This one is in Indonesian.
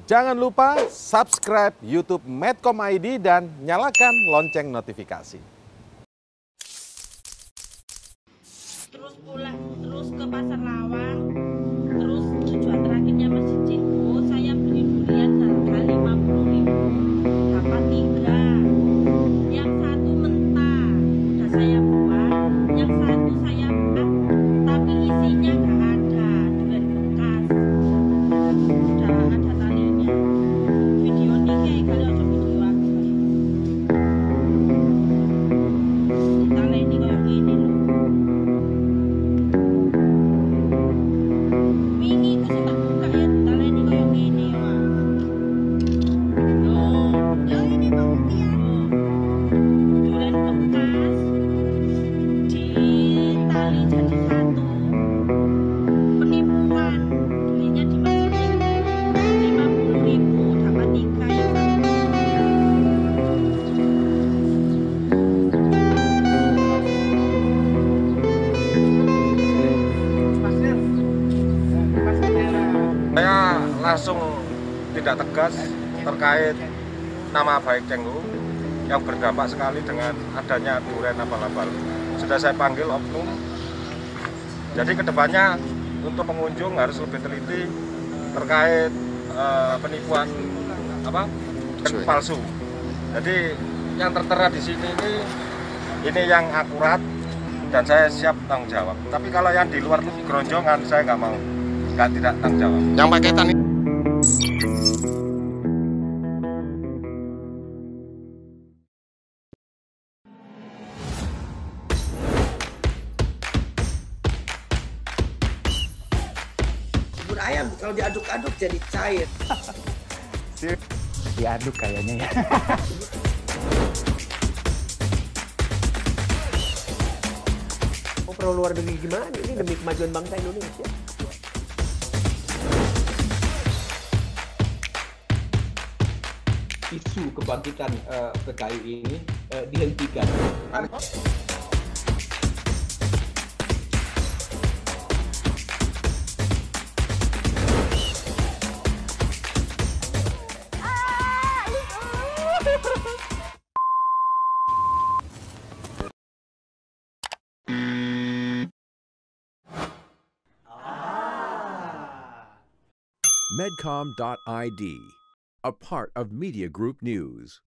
Jangan lupa subscribe YouTube Medcom ID dan nyalakan lonceng notifikasi. Terus pulang, terus ke Pasar Lawang, terus tujuan terakhirnya Masjid Cengho. Saya beli durian harga 50.000, dapat 3. Yang satu mentah, udah saya buang. Yang satu saya buang, tapi isinya nggak ada, durian bekas. Udah ada talinya. Video ini kayak kali aja video aku. Tali ini kayak gini loh. Wingi ku sing tak buka ya ditaleni kaya ngene wae. Yo ini mau ya. Durian bekas ditali jadi satu. Penipuan. Belinya di Masjid Cengho 50.000 dapat 3 yang satu. Saya langsung tidak tegas terkait nama baik Cengho yang berdampak sekali dengan adanya durian abal-abal. Sudah saya panggil oknum. Jadi kedepannya untuk pengunjung harus lebih teliti terkait penipuan palsu. Jadi yang tertera di sini ini yang akurat dan saya siap tanggung jawab. Tapi kalau yang di luar geronjongan saya nggak mau. Tidak tanggung jawab. Yang paketan ini. Bubur ayam kalau diaduk-aduk jadi cair. Diaduk kayaknya ya. Mau perlu luar negeri gimana? Ini demi kemajuan bangsa Indonesia. Isu kebangkitan PKI ini dihentikan. Medcom.id, a part of Media Group News.